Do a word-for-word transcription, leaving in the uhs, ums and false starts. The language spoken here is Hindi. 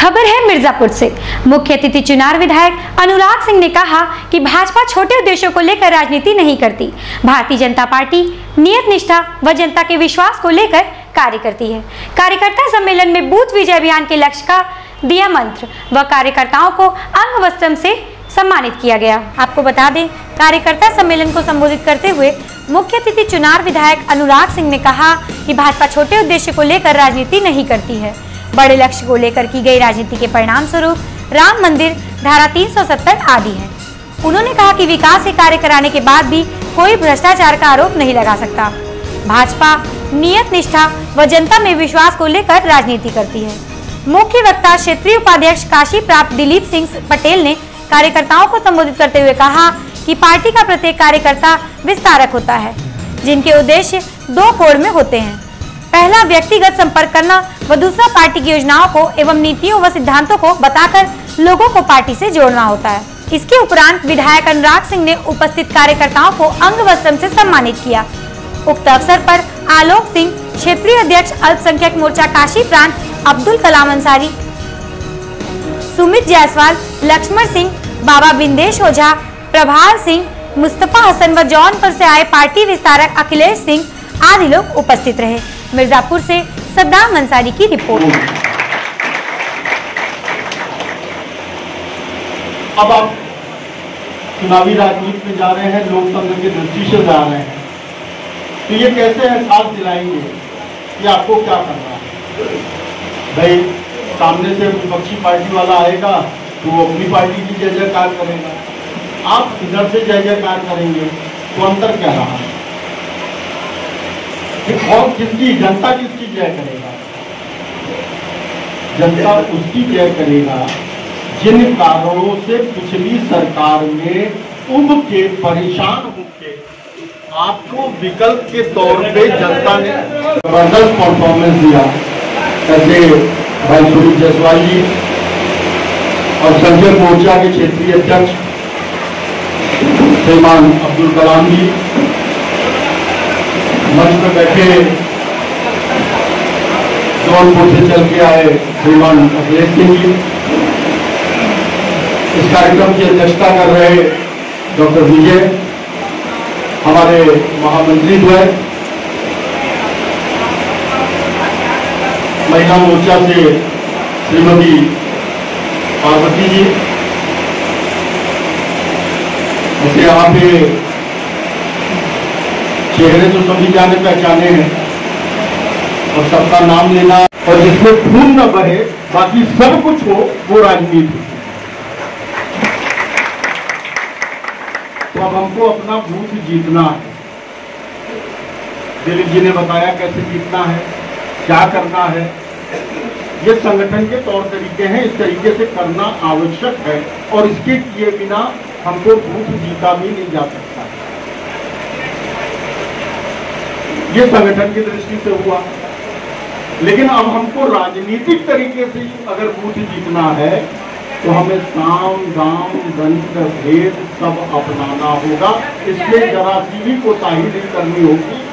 खबर है मिर्जापुर से। मुख्य अतिथि चुनार विधायक अनुराग सिंह ने कहा कि भाजपा छोटे उद्देश्यों को लेकर राजनीति नहीं करती। भारतीय जनता पार्टी नियत निष्ठा व जनता के विश्वास को लेकर कार्य करती है। कार्यकर्ता सम्मेलन में बूथ विजय अभियान के लक्ष्य का दिया मंत्र व कार्यकर्ताओं को अंग वस्त्रम से सम्मानित किया गया। आपको बता दें, कार्यकर्ता सम्मेलन को संबोधित करते हुए मुख्य अतिथि चुनार विधायक अनुराग सिंह ने कहा कि भाजपा छोटे उद्देश्य को लेकर राजनीति नहीं करती है, बड़े लक्ष्य को लेकर की गई राजनीति के परिणाम स्वरूप राम मंदिर, धारा तीन सौ सत्तर आदि है। उन्होंने कहा कि विकास के कार्य कराने के बाद भी कोई भ्रष्टाचार का आरोप नहीं लगा सकता। भाजपा नियत निष्ठा व जनता में विश्वास को लेकर राजनीति करती है। मुख्य वक्ता क्षेत्रीय उपाध्यक्ष काशी प्राप्त दिलीप सिंह पटेल ने कार्यकर्ताओं को संबोधित करते हुए कहा कि पार्टी का प्रत्येक कार्यकर्ता विस्तारक होता है, जिनके उद्देश्य दो कोण में होते हैं। पहला व्यक्तिगत संपर्क करना व दूसरा पार्टी की योजनाओं को एवं नीतियों व सिद्धांतों को बताकर लोगों को पार्टी से जोड़ना होता है। इसके उपरांत विधायक अनुराग सिंह ने उपस्थित कार्यकर्ताओं को अंग वस्त्रम से सम्मानित किया। उक्त अवसर पर आलोक सिंह, क्षेत्रीय अध्यक्ष अल्पसंख्यक मोर्चा काशी प्रांत, अब्दुल कलाम अंसारी, सुमित जायसवाल, लक्ष्मण सिंह, बाबा बिंदेश ओझा, प्रभार सिंह, मुस्तफा हसन व जौनपुर से आए पार्टी विस्तारक अखिलेश सिंह आदि लोग उपस्थित रहे। मिर्जापुर से सद्दाम अंसारी की रिपोर्ट। अब आप चुनावी राजनीति में जा रहे हैं, लोकतंत्र की दृष्टि से जा रहे हैं, तो ये कैसे एहसास दिलाएंगे कि आपको क्या करना है? भाई सामने से विपक्षी पार्टी वाला आएगा तो वो अपनी पार्टी की जय जयकार करेगा, आप इधर से जय जयकार करेंगे, तो अंतर क्या रहा है? और किसकी, जनता किसकी जय करेगा? जनता उसकी जय करेगा जिन कारणों से पिछली सरकार में उब के परेशान होकर आपको विकल्प के तौर पे जनता ने जबरदस्त परफॉर्मेंस दिया। ऐसे भाई सुमित जायसवाल जी और संजय मोर्चा के क्षेत्रीय अध्यक्ष श्रीमान अब्दुल कलाम जी, मंच में बैठे जौनपुर से चल के आए श्रीमान अखिलेश सिंह जी, इस कार्यक्रम की अध्यक्षता कर रहे डॉक्टर विजय, हमारे महामंत्री द्वय, महिला मोर्चा से श्रीमती पार्वती जी, ऐसे यहाँ पे चेहरे तो सभी जाने पहचाने हैं और सबका नाम लेना और जिसमें खून न बहे बाकी सब कुछ हो, वो राजनीति। तो अब हमको अपना बूथ जीतना है। दिलीप जी ने बताया कैसे जीतना है, क्या करना है। ये संगठन के तौर तरीके हैं, इस तरीके से करना आवश्यक है और इसके किए बिना हमको बूथ जीता भी नहीं जा सकता। ये संगठन की दृष्टि से हुआ, लेकिन अब हमको राजनीतिक तरीके से अगर बूथ जीतना है तो हमें साम दाम दंड भेद सब अपनाना होगा। इसलिए जरा सी भी कोताही नहीं करनी होगी।